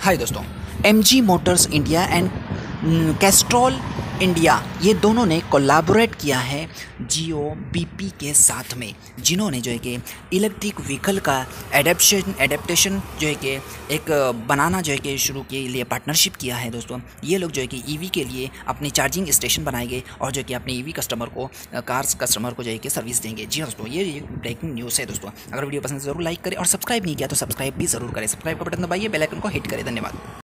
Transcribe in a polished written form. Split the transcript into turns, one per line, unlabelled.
हाय दोस्तों, MG motors India and Castrol India ये दोनों ने कोलैबोरेट किया है जियो बीपी के साथ में, जिन्होंने जो है कि इलेक्ट्रिक व्हीकल का एडेप्टेशन जो है कि एक बनाना जो है कि शुरू के लिए पार्टनरशिप किया है। दोस्तों ये लोग जो है कि ईवी के लिए अपनी चार्जिंग स्टेशन बनाएंगे और जो है कि अपने ईवी कस्टमर को कार्स कस्टमर को जो है कि सर्विस देंगे। जी हाँ दोस्तों, ये ब्रेकिंग न्यूज़ है। दोस्तों अगर वीडियो पसंद है ज़रूर लाइक करें और सब्सक्राइब नहीं किया तो सब्सक्राइब भी ज़रूर करें। सब्सक्राइब का बटन दबाइए, बेल आइकन को हिट करें। धन्यवाद।